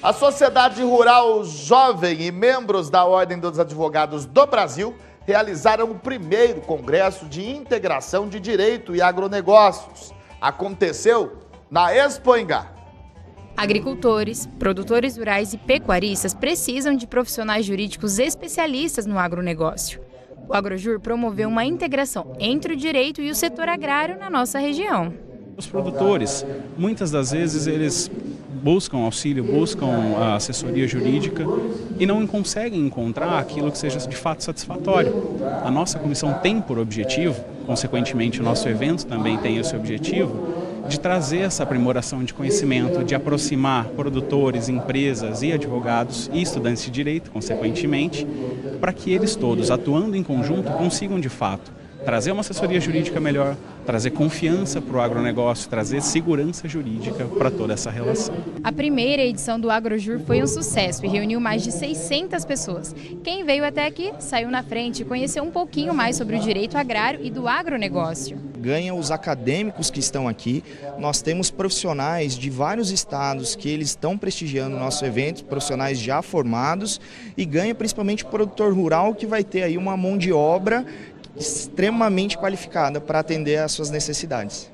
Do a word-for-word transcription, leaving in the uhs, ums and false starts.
A Sociedade Rural Jovem e membros da Ordem dos Advogados do Brasil realizaram o primeiro Congresso de Integração de Direito e Agronegócios. Aconteceu na Expo Ingá. Agricultores, produtores rurais e pecuaristas precisam de profissionais jurídicos especialistas no agronegócio. O Agrojur promoveu uma integração entre o direito e o setor agrário na nossa região. Os produtores, muitas das vezes, eles buscam auxílio, buscam a assessoria jurídica e não conseguem encontrar aquilo que seja de fato satisfatório. A nossa comissão tem por objetivo, consequentemente o nosso evento também tem esse objetivo, de trazer essa aprimoração de conhecimento, de aproximar produtores, empresas e advogados e estudantes de direito, consequentemente, para que eles todos, atuando em conjunto, consigam de fato trazer uma assessoria jurídica melhor, trazer confiança para o agronegócio, trazer segurança jurídica para toda essa relação. A primeira edição do Agrojur foi um sucesso e reuniu mais de seiscentas pessoas. Quem veio até aqui saiu na frente e conheceu um pouquinho mais sobre o direito agrário e do agronegócio. Ganha os acadêmicos que estão aqui, nós temos profissionais de vários estados que eles estão prestigiando o nosso evento, profissionais já formados, e ganha principalmente o produtor rural que vai ter aí uma mão de obra extremamente qualificada para atender às suas necessidades.